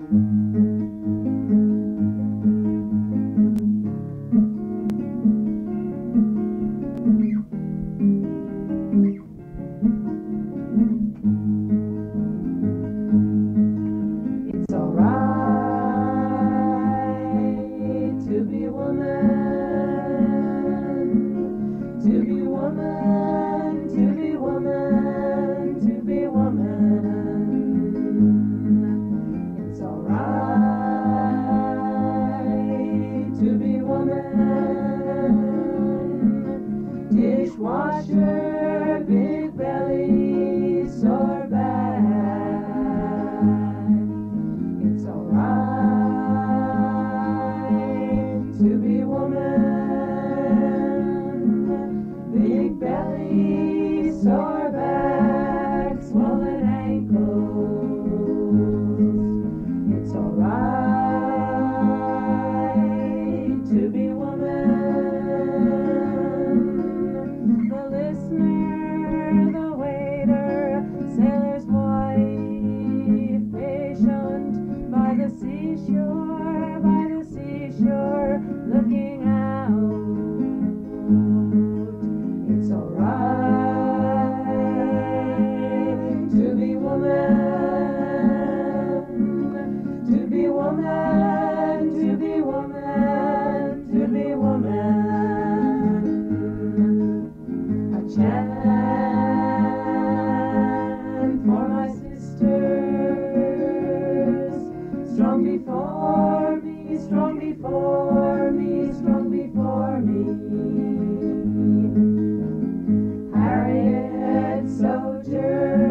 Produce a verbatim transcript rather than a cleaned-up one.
It's alright to be woman, to be woman, to be woman, to be woman. It's alright to be woman, dishwasher, big belly, sore back. It's alright to be woman, big belly, sore back, swollen ankles. It's alright to be woman, the listener, the waiter, sailor's wife, patient by the seashore, by the seashore, looking out. It's alright to be woman, to be woman, to be woman, to be woman. A chant for my sisters, strong before me, strong before me, strong before me. Harriet Sojourner,